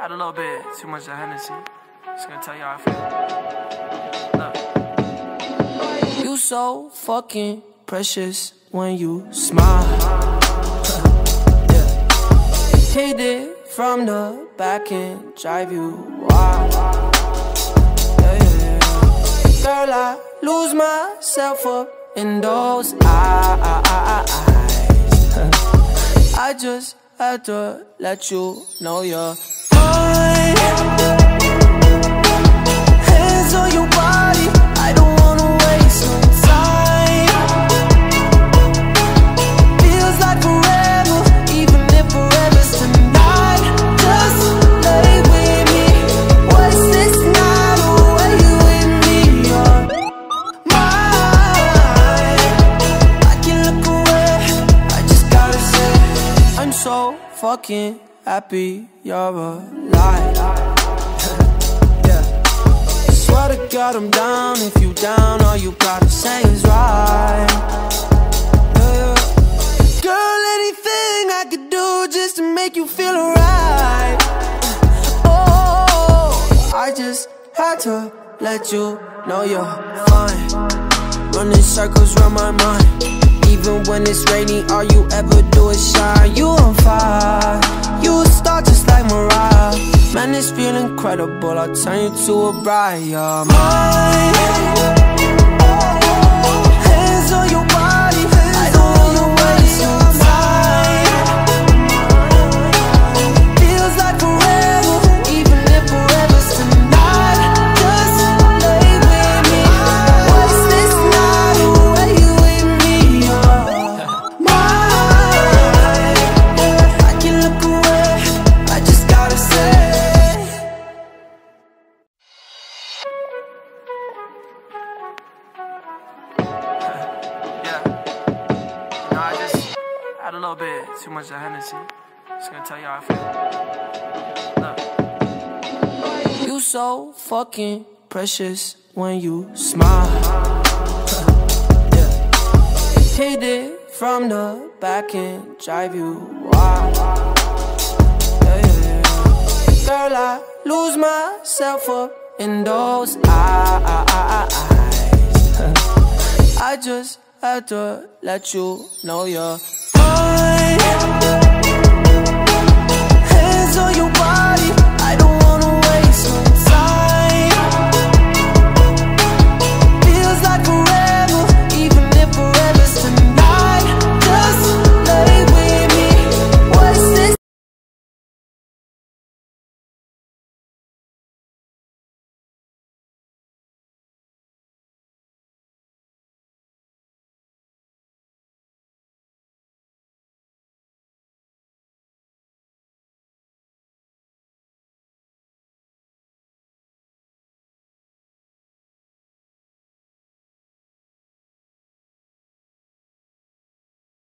Had a little bit too much of Hennessy. Just gonna tell you how I feel. Look. You so fucking precious when you smile. Yeah. Hit it from the back and drive you wild. Yeah, yeah, yeah. Girl, I lose myself up in those eyes. I just had to let you know you're mine. Hands on your body, I don't wanna waste no time. Feels like forever, even if forever's tonight. Just lay with me, what's this night away with me? You're mine. I can look away, I just gotta say I'm so fucking happy you're alive. Yeah. Swear to God I'm down. If you down, all you gotta say is right. Yeah. Girl, anything I could do just to make you feel alright. Oh, I just had to let you know you're fine. Running circles around my mind. Even when it's rainy, all you ever do is shine. You on fire, you a star just like Mariah. Man, this feel incredible, I'll turn you to a bride. You're mine. Hands on your body, I don't wanna waste no time. Feels like forever, even if forever's tonight. Just lay with me, what's this night away with me? You're mine. I can look away, I just gotta say. Yeah. No, I just had a little bit too much of Hennessy. Just gonna tell you how I feel. Look. You so fucking precious when you smile. Yeah. Hit it from the back and drive you wild. Yeah, yeah, yeah. Girl, I lose myself up in those eyes. I just had to let you know you're